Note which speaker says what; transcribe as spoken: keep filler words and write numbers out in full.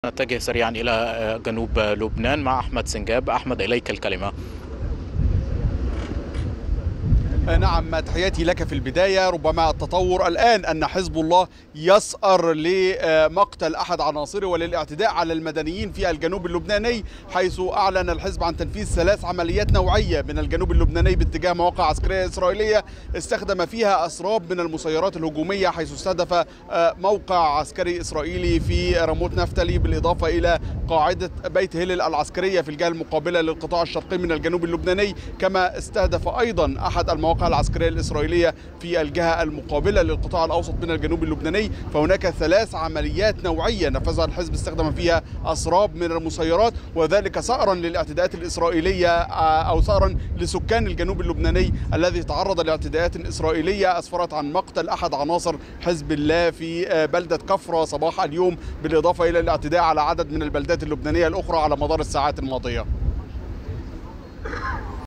Speaker 1: نتجه سريعا إلى جنوب لبنان مع أحمد سنجاب. أحمد، إليك الكلمة.
Speaker 2: نعم، تحياتي لك. في البداية ربما التطور الآن أن حزب الله يسأر لمقتل أحد عناصره وللاعتداء على المدنيين في الجنوب اللبناني، حيث أعلن الحزب عن تنفيذ ثلاث عمليات نوعية من الجنوب اللبناني باتجاه مواقع عسكرية إسرائيلية استخدم فيها أسراب من المسيرات الهجومية، حيث استهدف موقع عسكري إسرائيلي في راموت نفتالي، بالإضافة إلى قاعدة بيت هلل العسكرية في الجهة المقابلة للقطاع الشرقي من الجنوب اللبناني، كما استهدف أيضا أحد المواقع العسكرية الإسرائيلية في الجهة المقابلة للقطاع الأوسط من الجنوب اللبناني. فهناك ثلاث عمليات نوعية نفذها الحزب استخدم فيها أسراب من المسيرات، وذلك ثأرا للاعتداءات الإسرائيلية أو ثأرا لسكان الجنوب اللبناني الذي تعرض لاعتداءات إسرائيلية أسفرت عن مقتل أحد عناصر حزب الله في بلدة كفرة صباح اليوم، بالإضافة إلى الاعتداء على عدد من البلدات اللبنانية الأخرى على مدار الساعات الماضية.